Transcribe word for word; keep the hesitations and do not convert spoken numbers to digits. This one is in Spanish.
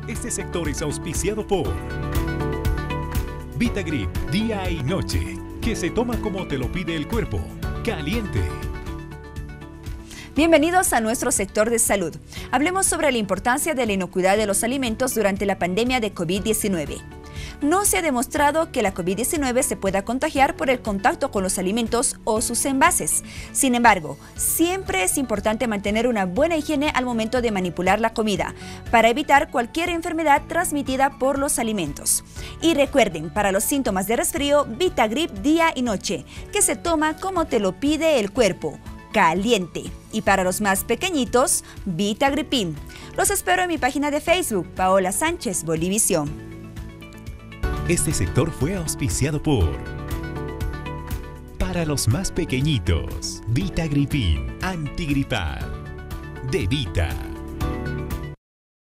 Este sector es auspiciado por Vitagrip, día y noche, que se toma como te lo pide el cuerpo, caliente. Bienvenidos a nuestro sector de salud. Hablemos sobre la importancia de la inocuidad de los alimentos durante la pandemia de COVID diecinueve. No se ha demostrado que la COVID diecinueve se pueda contagiar por el contacto con los alimentos o sus envases. Sin embargo, siempre es importante mantener una buena higiene al momento de manipular la comida, para evitar cualquier enfermedad transmitida por los alimentos. Y recuerden, para los síntomas de resfrío, Vitagrip día y noche, que se toma como te lo pide el cuerpo, caliente. Y para los más pequeñitos, Vitagripin. Los espero en mi página de Facebook, Paola Sánchez, Bolivisión. Este sector fue auspiciado por para los más pequeñitos, Vitagripin, antigripal, de Vita.